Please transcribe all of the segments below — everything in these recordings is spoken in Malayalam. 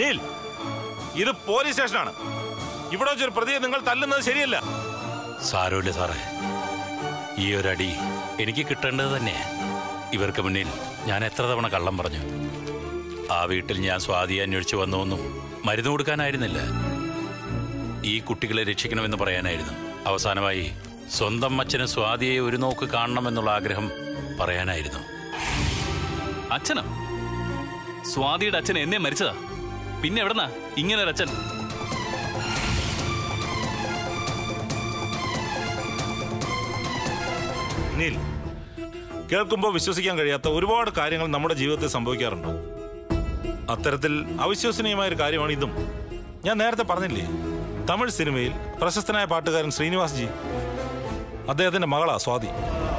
നീൽ, ഇത് പോലീസ് സ്റ്റേഷനാണ്. ഇവിടെ വെച്ചൊരു പ്രതിയെ നിങ്ങൾ തല്ലുന്നത് ശരിയല്ല. സാരമില്ല സാറേ, ഈ ഒരടി എനിക്ക് കിട്ടേണ്ടത് തന്നെ. ഇവർക്ക് മുന്നിൽ ഞാൻ എത്ര തവണ കള്ളം പറഞ്ഞു. ആ വീട്ടിൽ ഞാൻ സ്വാതിയെ അന്വേഷിച്ച് വന്നുവെന്നും മരുന്ന് കൊടുക്കാനായിരുന്നില്ല, ഈ കുട്ടികളെ രക്ഷിക്കണമെന്ന് പറയാനായിരുന്നു. അവസാനമായി സ്വന്തം അച്ഛന് സ്വാതിയെ ഒരു നോക്ക് കാണണമെന്നുള്ള ആഗ്രഹം പറയാനായിരുന്നു. അച്ഛനോ? സ്വാതിയുടെ അച്ഛൻ എന്നെ മരിച്ചതാ. പിന്നെ എവിടെന്നാ ഇങ്ങനൊരച്ഛൻ? നീൽ, കേൾക്കുമ്പോൾ വിശ്വസിക്കാൻ കഴിയാത്ത ഒരുപാട് കാര്യങ്ങൾ നമ്മുടെ ജീവിതത്തിൽ സംഭവിക്കാറുണ്ട്. അത്തരത്തിൽ അവിശ്വസനീയമായ ഒരു കാര്യമാണ് ഇതും. ഞാൻ നേരത്തെ പറഞ്ഞില്ലേ, തമിഴ് സിനിമയിൽ പ്രശസ്തനായ പാട്ടുകാരൻ ശ്രീനിവാസ് ജി, അദ്ദേഹത്തിന്റെ മകളാ സ്വാതി.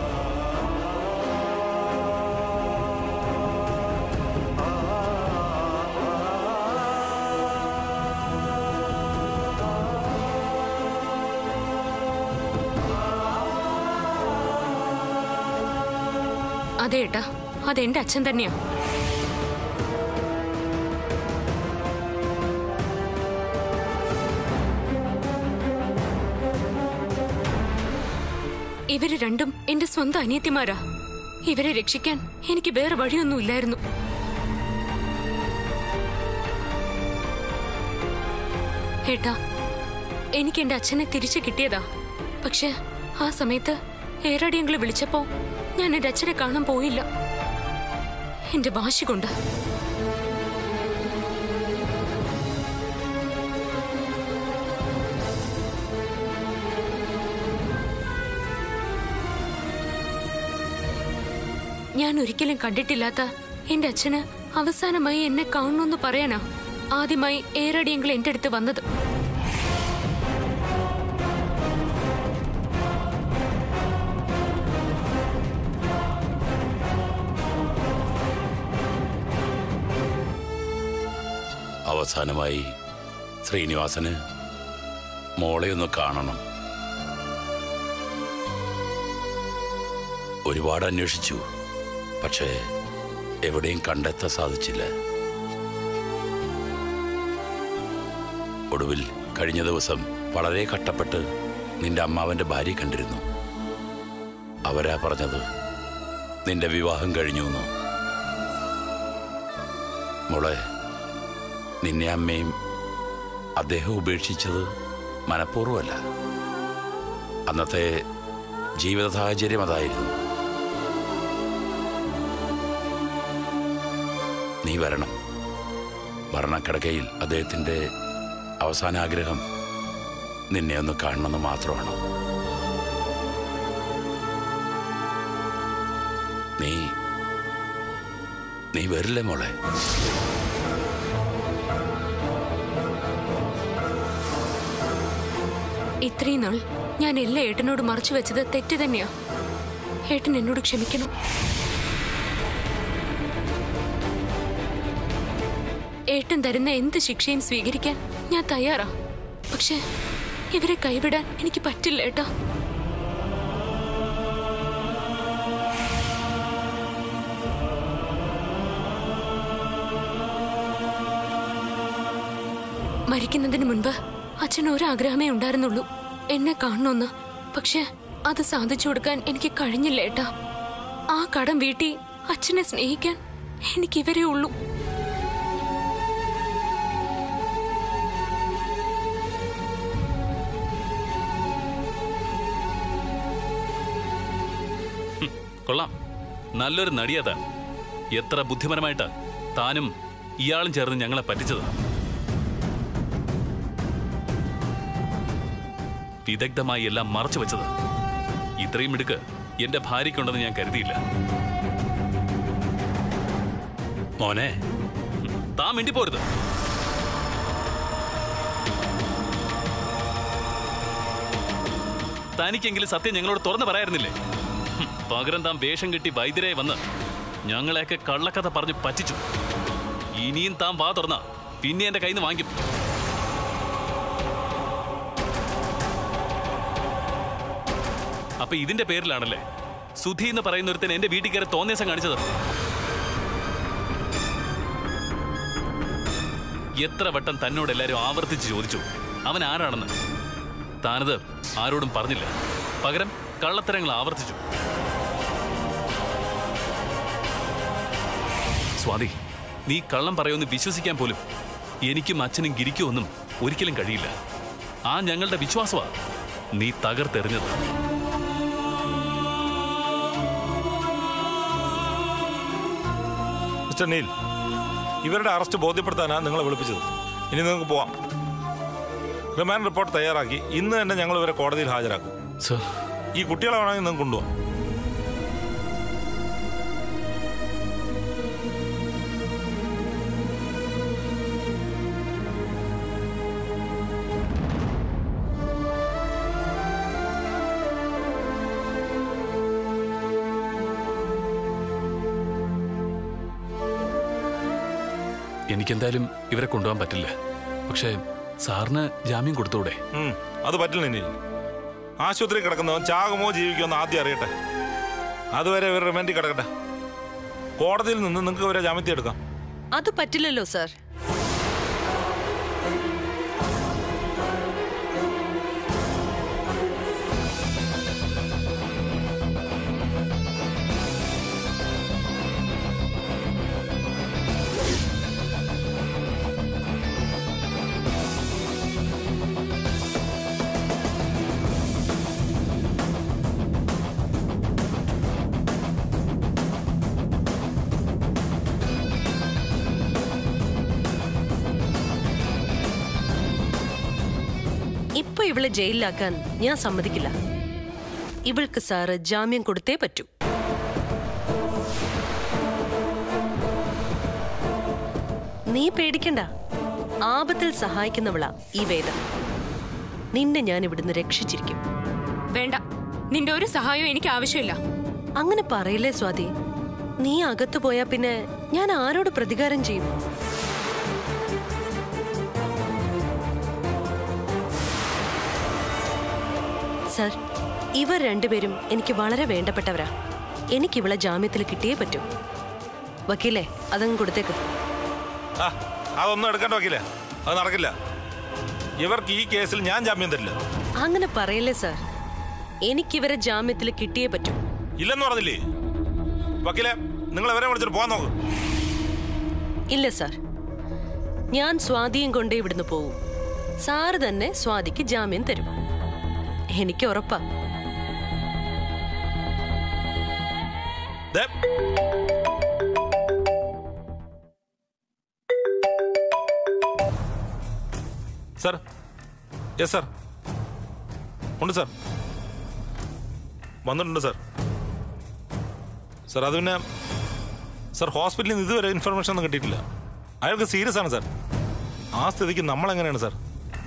അതെ ഏട്ടാ, അതെന്റെ അച്ഛൻ തന്നെയാ. ഇവര് രണ്ടും എന്റെ സ്വന്തം അനിയത്തിമാരാ. ഇവരെ രക്ഷിക്കാൻ എനിക്ക് വേറെ വഴിയൊന്നുമില്ലായിരുന്നു. ഏട്ടാ, എനിക്ക് എന്റെ അച്ഛനെ തിരിച്ചു കിട്ടിയതാ. പക്ഷെ ആ സമയത്ത് ഏറാടിയങ്ങളെ വിളിച്ചപ്പോ ഞാൻ എന്റെ അച്ഛനെ കാണാൻ പോയില്ല, എന്റെ വാശി കൊണ്ട്. ഞാൻ ഒരിക്കലും കണ്ടിട്ടില്ലാത്ത എന്റെ അച്ഛന് അവസാനമായി എന്നെ കാണണമെന്ന് പറയാനാ ആദ്യമായി ഏറാടിയങ്ങൾ എന്റെ അടുത്ത് വന്നത്. അവസാനമായി ശ്രീനിവാസന് മോളെ ഒന്ന് കാണണം. ഒരുപാട് അന്വേഷിച്ചു, പക്ഷേ എവിടെയും കണ്ടെത്താൻ സാധിച്ചില്ല. ഒടുവിൽ കഴിഞ്ഞ ദിവസം വളരെ കഷ്ടപ്പെട്ട് നിന്റെ അമ്മാവന്റെ ഭാര്യ കണ്ടിരുന്നു. അവരാ പറഞ്ഞത് നിന്റെ വിവാഹം കഴിഞ്ഞു എന്ന്. മോളെ, നിന്നെ അമ്മയും അദ്ദേഹം ഉപേക്ഷിച്ചത് മനഃപൂർവ്വമല്ല. അന്നത്തെ ജീവിത സാഹചര്യം അതായിരുന്നു. നീ വരണം. ഭരണക്കിടക്കയിൽ അദ്ദേഹത്തിൻ്റെ അവസാന ആഗ്രഹം നിന്നെ ഒന്ന് കാണണമെന്ന് മാത്രമാണ്. നീ വരില്ലേ മോളെ? ഇത്രയും നാൾ ഞാൻ എല്ലാ ഏട്ടനോട് മറച്ചു വെച്ചത് തെറ്റ് തന്നെയാ. ഏട്ടൻ എന്നോട് ക്ഷമിക്കണം. ഏട്ടൻ തരുന്ന എന്ത് ശിക്ഷയും സ്വീകരിക്കാൻ ഞാൻ തയ്യാറാ. പക്ഷെ ഇവരെ കൈവിടാൻ എനിക്ക് പറ്റില്ല ഏട്ടാ. മരിക്കുന്നതിന് മുൻപ് അച്ഛന് ഒരാഗ്രഹമേ ഉണ്ടായിരുന്നുള്ളൂ, എന്നെ കാണണമെന്ന്. പക്ഷെ അത് സാധിച്ചു കൊടുക്കാൻ എനിക്ക് കഴിഞ്ഞില്ല ഏട്ടാ. ആ കടം വീട്ടി അച്ഛനെ സ്നേഹിക്കാൻ എനിക്കിവരേ ഉള്ളൂ. കൊള്ളാം, നല്ലൊരു നടിയാ താൻ. എത്ര ബുദ്ധിപരമായിട്ട് താനും ഇയാളും ചേർന്ന് ഞങ്ങളെ പറ്റിച്ചത്. വിദഗ്ധമായി എല്ലാം മറച്ചു വെച്ചത്. ഇത്രയും മിടുക്ക് എന്റെ ഭാര്യയ്ക്കുണ്ടെന്ന് ഞാൻ കരുതിയില്ല. മോനെ, താൻ മിണ്ടിപ്പോരുത്. തനിക്കെങ്കിലും സത്യം ഞങ്ങളോട് തുറന്നു പറയായിരുന്നില്ലേ? പകരം താൻ വേഷം കെട്ടി വൈദ്യരെ വന്ന് ഞങ്ങളെയൊക്കെ കള്ളക്കഥ പറഞ്ഞ് പറ്റിച്ചു. ഇനിയും താൻ വാ തുറന്ന പിന്നെ എന്റെ കയ്യിൽ നിന്ന് വാങ്ങിക്കും. അപ്പൊ ഇതിന്റെ പേരിലാണല്ലേ സുധി എന്ന് പറയുന്ന ഒരുത്തൻ എന്റെ വീട്ടിൽ കയറി തോന്നിയസം കാണിച്ചത്? എത്ര വട്ടം തന്നോട് എല്ലാവരും ആവർത്തിച്ച് ചോദിച്ചു അവൻ ആരാണെന്ന്. താനത് ആരോടും പറഞ്ഞില്ല, പകരം കള്ളത്തരങ്ങൾ ആവർത്തിച്ചു. സ്വാതി, നീ കള്ളം പറയുമെന്ന് വിശ്വസിക്കാൻ പോലും എനിക്കും അച്ഛനും ഗിരിക്കുമൊന്നും ഒരിക്കലും കഴിയില്ല. ആ ഞങ്ങളുടെ വിശ്വാസമാണ് നീ തകർത്തെറിഞ്ഞത്. മിസ്റ്റർ നീൽ, ഇവരുടെ അറസ്റ്റ് ബോധ്യപ്പെടുത്താനാണ് നിങ്ങളെ വിളിപ്പിച്ചത്. ഇനി നിങ്ങൾക്ക് പോവാം. റിമാൻഡ് റിപ്പോർട്ട് തയ്യാറാക്കി ഇന്ന് തന്നെ ഞങ്ങൾ ഇവരെ കോടതിയിൽ ഹാജരാക്കും. സർ, ഈ കുട്ടികളെ വേണമെങ്കിൽ നിങ്ങൾക്ക് കൊണ്ടുപോകാം. എനിക്കെന്തായാലും ഇവരെ കൊണ്ടുപോകാൻ പറ്റില്ല. പക്ഷേ സാറിന് ജാമ്യം കൊടുത്തൂടെ? അത് പറ്റില്ല. ഇനി ആശുപത്രി കിടക്കുന്നവൻ ചാകുമോ ജീവിക്കുമോ എന്ന് ആദ്യം അറിയട്ടെ. അതുവരെ ഇവർ റിമാൻഡിൽ കിടക്കട്ടെ. കോടതിയിൽ നിന്ന് നിങ്ങൾക്ക് ഇവരെ ജാമ്യത്തിൽ എടുക്കാം. അത് പറ്റില്ലല്ലോ സാർ. ഇപ്പൊ ഇവളെ ജയിലിലാക്കാൻ ഞാൻ സമ്മതിക്കില്ല. ഇവൾക്ക് സാറ് ജാമ്യം കൊടുത്തേ പറ്റൂ. നീ പേടിക്കണ്ട, ആപത്തിൽ സഹായിക്കുന്നവളാ ഈ വേദ. നിന്നെ ഞാൻ ഇവിടുന്ന് രക്ഷിച്ചിരിക്കും. വേണ്ട, നിന്റെ ഒരു സഹായവും എനിക്ക് ആവശ്യമില്ല. അങ്ങനെ പറയില്ലേ സ്വാതി. നീ അകത്തു പോയാ പിന്നെ ഞാൻ ആരോട് പ്രതികാരം ചെയ്യും? സർ, ഇവർ രണ്ടുപേരും എനിക്ക് വളരെ വേണ്ടപ്പെട്ടവരാ. എനിക്കിവളെ ജാമ്യത്തിൽ കിട്ടിയേ പറ്റൂ. വക്കീലേ, അതങ്ങ് കൊടുത്തേക്ക്. അതൊന്നും എടുക്കേണ്ട വക്കീലേ, അത് നടക്കില്ല. ഇവർക്ക് ഈ കേസിൽ ഞാൻ ജാമ്യം തരില്ല. അങ്ങനെ പറയല്ലേ സർ. എനിക്കിവരെ ജാമ്യത്തിൽ കിട്ടിയേ പറ്റൂ. ഇല്ലെന്ന് പറഞ്ഞില്ലേ വക്കീലെ? നിങ്ങൾ ഇവരെ വിളിച്ചിട്ട് പോകാൻ നോക്ക്. ഇല്ല സർ, ഞാൻ സ്വാതിയും കൊണ്ടേ ഇവിടുന്ന് പോവും. സാറ് തന്നെ സ്വാതിക്ക് ജാമ്യം തരും. എനിക്ക് ഉറപ്പാ. സർ, യെസ് സർ, ഉണ്ട് സർ, വന്നിട്ടുണ്ട് സർ. സർ അത് പിന്നെ സർ ഹോസ്പിറ്റലിൽ നിന്ന് ഇതുവരെ ഇൻഫർമേഷൻ ഒന്നും കിട്ടിയിട്ടില്ല. അയാൾക്ക് സീരിയസ് ആണ് സർ. ആ സ്ഥിതിക്ക് നമ്മളെങ്ങനെയാണ് സർ?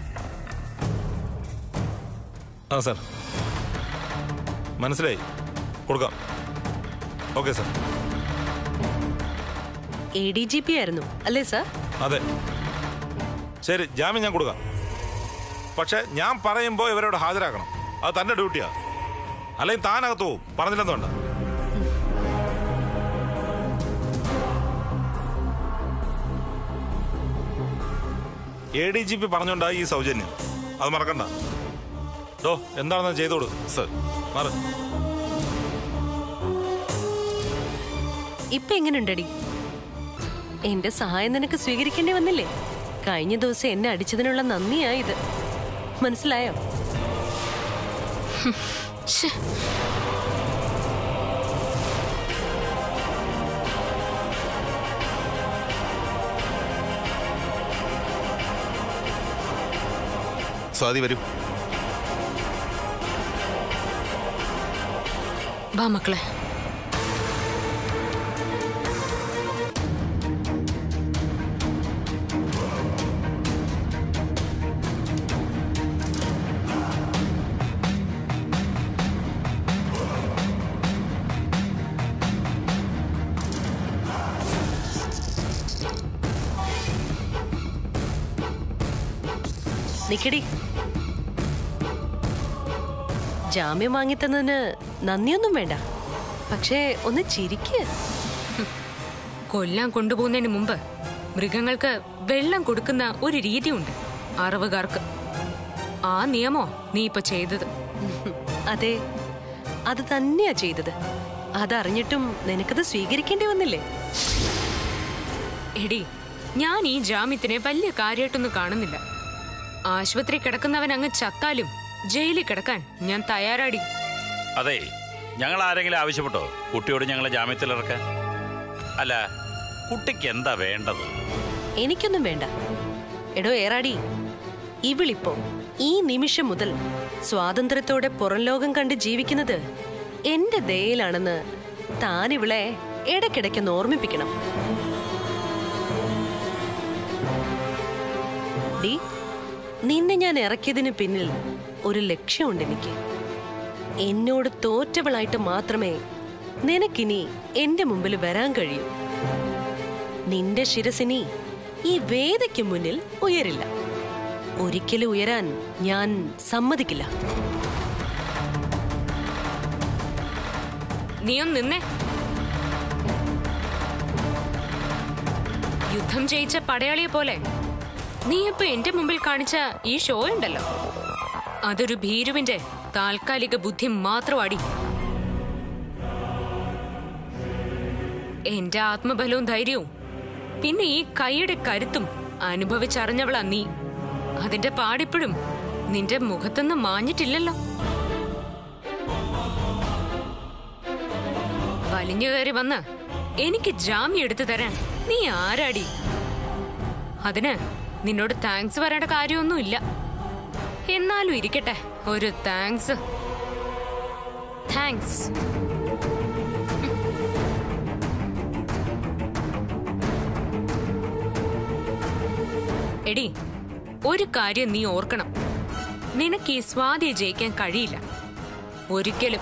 ആ സർ, മനസ്സിലായി, കൊടുക്കാം. Okay sir. ADGP ആയിരുന്നു അല്ലേ സർ? അതെ. ശരി, ജാമ്യം ഞാൻ കൊടുക്കാം. പക്ഷെ ഞാൻ പറയുമ്പോൾ ഇവരോട് ഹാജരാക്കണം. അത് തന്റെ ഡ്യൂട്ടിയാ. അല്ലെങ്കിൽ താനകത്ത് പോവും. പറഞ്ഞില്ലെന്നുണ്ട്. ADGP പറഞ്ഞോണ്ടാ ഈ സൗജന്യം. അത് മറക്കണ്ട. എന്താണെന്ന് ചെയ്തോളൂ സർ. മാറ്. ഇപ്പൊ എങ്ങനെയുണ്ടടി? എന്റെ സഹായം നിനക്ക് സ്വീകരിക്കേണ്ടി വന്നില്ലേ? കഴിഞ്ഞ ദിവസം എന്നെ അടിച്ചതിനുള്ള നന്ദിയായത്. മനസ്സിലായോ? സ്വാതി വരൂ. വാ മക്കളെ. നിക്കടി. ജാമ്യം വാങ്ങിത്തന്നതിന് നന്ദിയൊന്നും വേണ്ട. പക്ഷേ ഒന്ന് ചിരിക്ക്. കൊല്ലാൻ കൊണ്ടുപോകുന്നതിന് മുമ്പ് മൃഗങ്ങൾക്ക് വെള്ളം കൊടുക്കുന്ന ഒരു രീതിയുണ്ട് അറവുകാർക്ക്. ആ നിയമോ നീ ഇപ്പൊ ചെയ്തത്? അതെ, അത് തന്നെയാ ചെയ്തത്. അതറിഞ്ഞിട്ടും നിനക്കത് സ്വീകരിക്കേണ്ടി വന്നില്ലേ? എടി, ഞാൻ ഈ ജാമ്യത്തിനെ വലിയ കാര്യമായിട്ടൊന്നും കാണുന്നില്ല. ആശുപത്രി കിടക്കുന്നവൻ അങ്ങ് ചത്താലും ജയിലിൽ കിടക്കാൻ ഞാൻ തയ്യാറാടി. അതെ, ഞങ്ങൾ ആരെങ്കിലും ആവശ്യപ്പെട്ടോ കുട്ടിയോട് ഞങ്ങളെ ജാമ്യത്തിലിറക്കാൻ? അല്ല, കുട്ടിക്ക് എന്താ വേണ്ടത്? എനിക്കൊന്നും വേണ്ട. എടോ ഏറാടി, ഇവിളിപ്പോ ഈ നിമിഷം മുതൽ സ്വാതന്ത്ര്യത്തോടെ പുറം ലോകം കണ്ട് ജീവിക്കുന്നത് എന്റെ ദയയിലാണെന്ന് താൻ ഇവളെ ഇടയ്ക്കിടയ്ക്കൊന്ന് ഓർമ്മിപ്പിക്കണം. ഡി, നിന്നെ ഞാൻ ഇറക്കിയതിന് പിന്നിൽ ഒരു ലക്ഷ്യമുണ്ട് എനിക്ക്. എന്നോട് തോറ്റവളായിട്ട് മാത്രമേ നിനക്കിനി എന്റെ മുമ്പിൽ വരാൻ കഴിയൂ. നിന്റെ ശിരസിനി ഈ വേദയ്ക്ക് മുന്നിൽ ഉയരില്ല. ഒരിക്കലും ഉയരാൻ ഞാൻ സമ്മതിക്കില്ല. നീയൊന്ന് നിന്നേ. യുദ്ധം ജയിച്ച പടയാളിയെ പോലെ നീ ഇപ്പൊ എന്റെ മുമ്പിൽ കാണിച്ച ഈ ഷോ ഉണ്ടല്ലോ, അതൊരു ഭീരുവിന്റെ താൽക്കാലിക ബുദ്ധി മാത്രമാടി. എന്റെ ആത്മബലവും ധൈര്യവും പിന്നെ ഈ കൈയുടെ കരുത്തും അനുഭവിച്ചറിഞ്ഞവളാ നീ. അതിന്റെ പാടിപ്പോഴും നിന്റെ മുഖത്തൊന്നും മാഞ്ഞിട്ടില്ലല്ലോ. വലിഞ്ഞു കയറി വന്ന് എനിക്ക് ജാമ്യം എടുത്തു തരാൻ നീ ആരാടി? അതിന് നിന്നോട് താങ്ക്സ് പറയേണ്ട കാര്യമൊന്നുമില്ല. എന്നാലും ഇരിക്കട്ടെ ഒരു താങ്ക്സ്. താങ്ക്സ്. എടി, ഒരു കാര്യം നീ ഓർക്കണം. നിനക്ക് ഈ സ്വാതിയെ ജയിക്കാൻ കഴിയില്ല ഒരിക്കലും.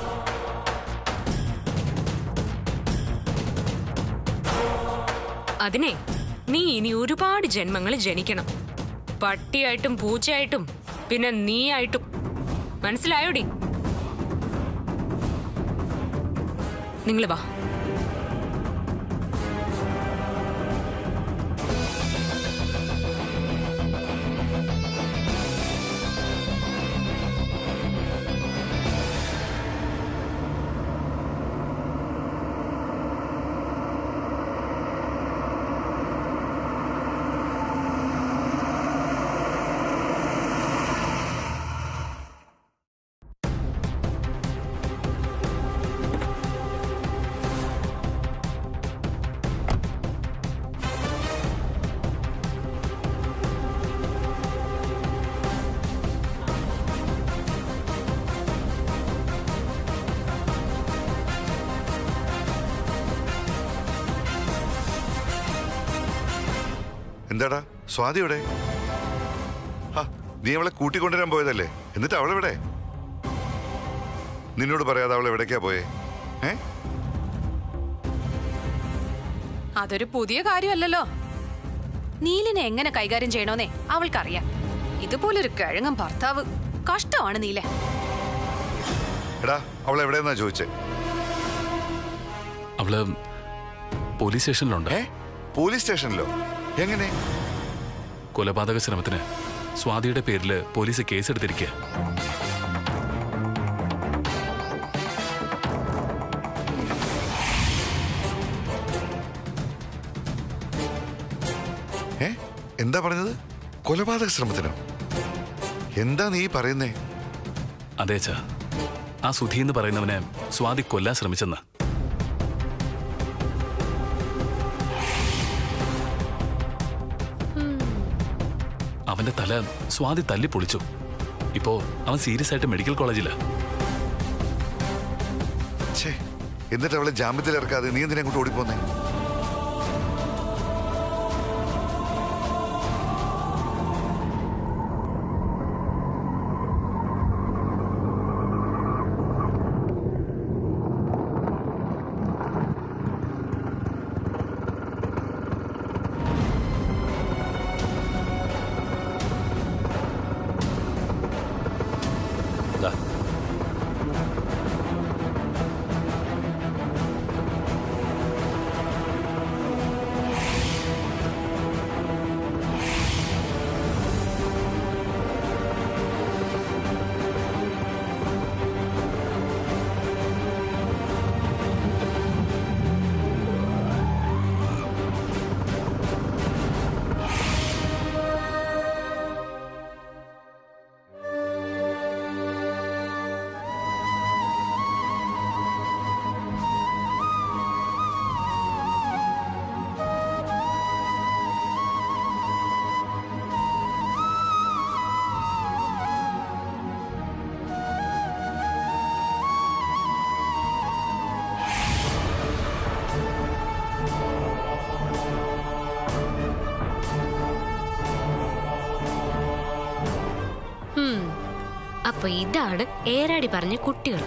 അതിനെ നീ ഇനി ഒരുപാട് ജന്മങ്ങൾ ജനിക്കണം. പട്ടിയായിട്ടും പൂച്ചയായിട്ടും പിന്നെ നീയായിട്ടും. മനസ്സിലായോടി? നിങ്ങൾ വാ. എന്താടാ സ്വാതിയുടെ? നീ അവളെ കൂട്ടിക്കൊണ്ടുവരാൻ പോയതല്ലേ? എന്നിട്ട് അവളെവിടെ? നിന്നോട് പറയാതെ അവൾ എവിടേക്കാ പോയേ? അതൊരു പുതിയ കാര്യമല്ലല്ലോ. നീലിനെ എങ്ങനെ കൈകാര്യം ചെയ്യണോന്നേ അവൾക്കറിയാം. ഇതുപോലൊരു കിഴങ്ങൻ ഭർത്താവ് കഷ്ടമാണ് നീലെ. എടാ, അവൾ എവിടെയെന്നാ ചോദിച്ചേ? അവള് പോലീസ് സ്റ്റേഷനിലുണ്ട്. പോലീസ് സ്റ്റേഷനിലോ? എങ്ങനെ? കൊലപാതക ശ്രമത്തിന് സ്വാതിയുടെ പേരില് പോലീസ് കേസെടുത്തിരിക്കുക. എന്താ പറഞ്ഞത്? കൊലപാതക ശ്രമത്തിനോ? എന്താ നീ പറയുന്നേ? അതേച്ചാ, ആ സുധി എന്ന് പറയുന്നവനെ സ്വാതി കൊല്ലാൻ ശ്രമിച്ചെന്ന്. അവന്റെ തല സ്വാതി തല്ലി പൊളിച്ചു. ഇപ്പോ അവൻ സീരിയസ് ആയിട്ട് മെഡിക്കൽ കോളേജിലാ. എന്നിട്ട് അവളെ ജാമ്യത്തിൽ ഇറക്കാതെ നീ എന്തിനാ അങ്ങോട്ട് ഓടിപ്പോന്നേ? അപ്പൊ ഇതാണ് ഏറാടി പറഞ്ഞ കുട്ടികൾ.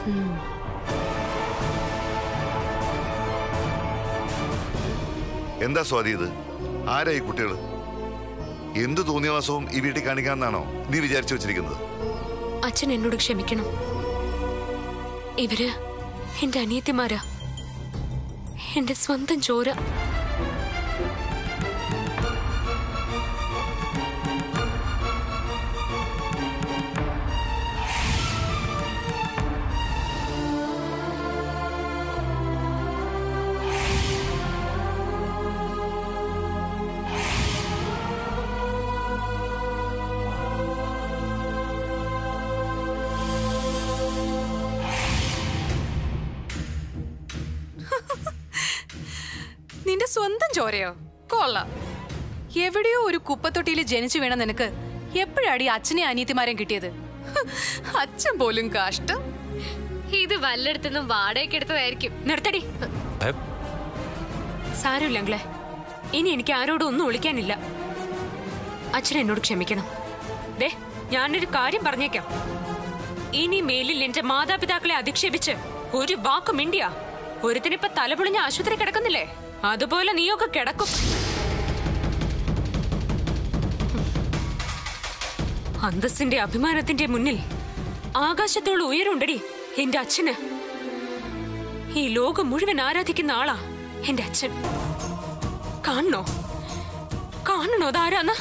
എന്താ സ്വാതി ഇത്? ആരാ ഈ കുട്ടികൾ? എന്ത് തോന്നിയവാസവും ഈ വീട്ടിൽ കാണിക്കാന്നാണോ നീ വിചാരിച്ചു വെച്ചിരിക്കുന്നത്? അച്ഛൻ എന്നോട് ക്ഷമിക്കണം. ഇവര് എന്റെ അനിയത്തിമാരാ, എന്റെ സ്വന്തം ചോര. നിന്റെ സ്വന്തം ചോരയോ? കൊള്ളാം. എവിടെയോ ഒരു കുപ്പത്തൊട്ടിയിൽ ജനിച്ചു വീണ നിനക്ക് എപ്പോഴാടി അച്ഛനെ അനിയത്തിമാരെയും കിട്ടിയത്? അച്ഛൻ പോലും കഷ്ടം. ഇത് വല്ലയിടത്തുനിന്നും വാടകയ്ക്ക് എടുത്തതായിരിക്കും. നിർത്തടി. സാരമില്ല അങ്കിളെ, ഇനി എനിക്ക് ആരോടും ഒന്നും വിളിക്കാനില്ല. അച്ഛൻ എന്നോട് ക്ഷമിക്കണം. ദേ, ഞാനൊരു കാര്യം പറഞ്ഞേക്കാം. ഇനി മേലിൽ എന്റെ മാതാപിതാക്കളെ അധിക്ഷേപിച്ച് ഒരു വാക്ക് മിണ്ടിയാ ഒരുത്തിനിപ്പ തലപൊളിഞ്ഞ ആശുപത്രി കിടക്കുന്നില്ലേ, അതുപോലെ നീയൊക്കെ കിടക്കും. അന്തസ്സിന്റെ അഭിമാനത്തിന്റെ മുന്നിൽ ആകാശത്തോളം ഉയരുണ്ടടി എന്റെ അച്ഛന്. ഈ ലോകം മുഴുവൻ ആരാധിക്കുന്ന ആളാ എന്റെ അച്ഛൻ. കാണണോ അതാരാന്ന്?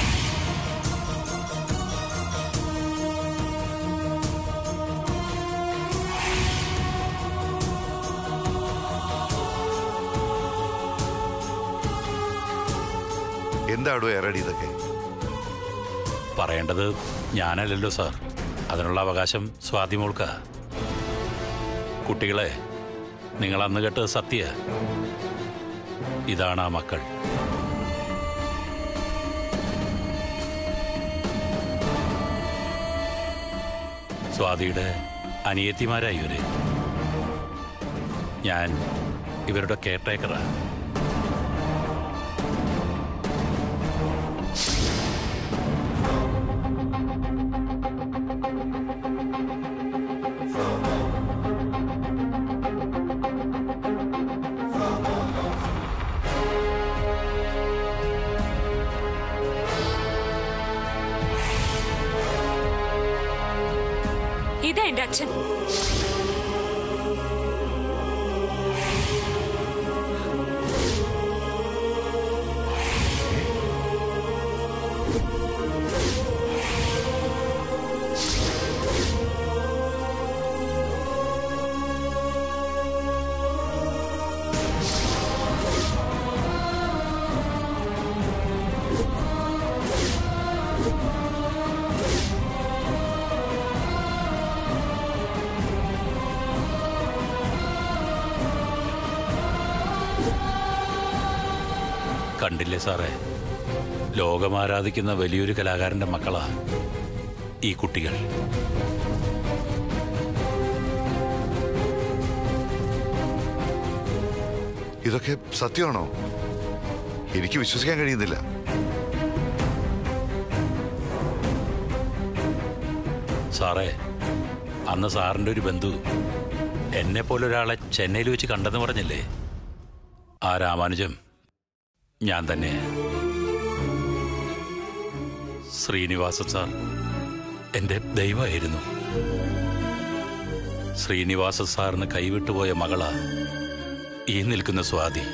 എന്താടോ ഏറാടി ഇതൊക്കെ? പറയേണ്ടത് ഞാനല്ലല്ലോ സാർ. അതിനുള്ള അവകാശം സ്വാതി മോൾക്കാ. കുട്ടികളെ, നിങ്ങൾ അന്ന് കേട്ടത് സത്യ. ഇതാണ് ആ മക്കൾ. സ്വാതിയുടെ അനിയത്തിമാരായി ഇവര്. ഞാൻ ഇവരുടെ കെയർടേക്കറാ. ഇതാ എന്റെ അച്ഛൻ. കണ്ടില്ലേ സാറേ, ലോകമാരാധിക്കുന്ന വലിയൊരു കലാകാരന്റെ മക്കളാ ഈ കുട്ടികൾ. ഇതൊക്കെ സത്യമാണോ? എനിക്ക് വിശ്വസിക്കാൻ കഴിയുന്നില്ല. സാറേ, അന്ന് സാറിന്റെ ഒരു ബന്ധു എന്നെ പോലൊരാളെ ചെന്നൈയിൽ വെച്ച് കണ്ടെന്ന് പറഞ്ഞില്ലേ? ആ രാമാനുജം ഞാൻ തന്നെ. ശ്രീനിവാസൻ സാർ എൻ്റെ ദൈവമായിരുന്നു. ശ്രീനിവാസൻ സാറിന് കൈവിട്ടുപോയ മകളാ ഈ നിൽക്കുന്ന സ്വാതി.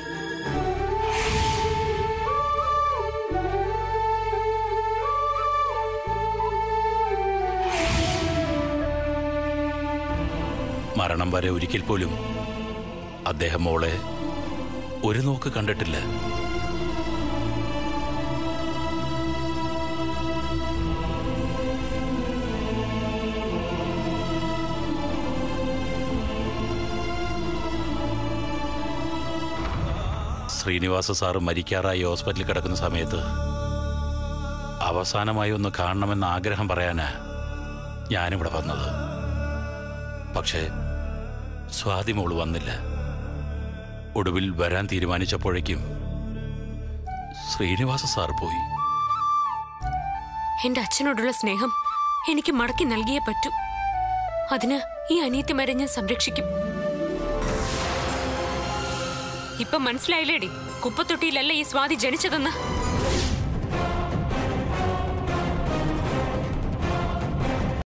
മരണം വരെ ഒരിക്കൽ പോലും അദ്ദേഹം മോളെ ഒരു നോക്ക് കണ്ടിട്ടില്ല. ശ്രീനിവാസ സാറ് മരിക്കാറായി ഹോസ്പിറ്റലിൽ കിടക്കുന്ന സമയത്ത് അവസാനമായി ഒന്ന് കാണണമെന്ന ആഗ്രഹം പറയാനാ ഞാനിവിടെ വന്നത്. പക്ഷേ സ്വാതി മോള് വന്നില്ല. ഒടുവിൽ വരാൻ തീരുമാനിച്ചപ്പോഴേക്കും ശ്രീനിവാസ സാർ പോയി. എന്റെ അച്ഛനോടുള്ള സ്നേഹം എനിക്ക് മടക്കി നൽകിയേ പറ്റൂ. അതിന് ഈ അനിയത്തിമാരെ ഞാൻ സംരക്ഷിക്കും. ഇപ്പൊ മനസ്സിലായില്ലേടി, കുപ്പത്തൊട്ടിയിലല്ല ഈ സ്വാതി ജനിച്ചതെന്ന്.